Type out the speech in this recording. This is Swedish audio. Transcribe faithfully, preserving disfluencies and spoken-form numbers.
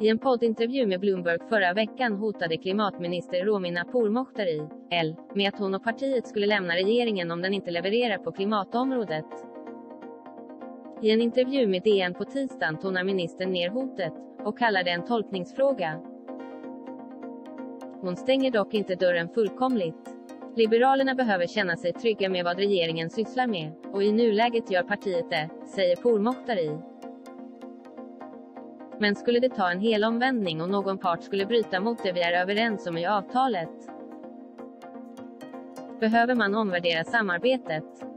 I en poddintervju med Bloomberg förra veckan hotade klimatminister Romina Pourmokhtari, L, med att hon och partiet skulle lämna regeringen om den inte levererar på klimatområdet. I en intervju med D N på tisdagen tonar ministern ner hotet, och kallar det en tolkningsfråga. Hon stänger dock inte dörren fullkomligt. Liberalerna behöver känna sig trygga med vad regeringen sysslar med, och i nuläget gör partiet det, säger Pourmokhtari. Men skulle det ta en hel omvändning och någon part skulle bryta mot det vi är överens om i avtalet, behöver man omvärdera samarbetet.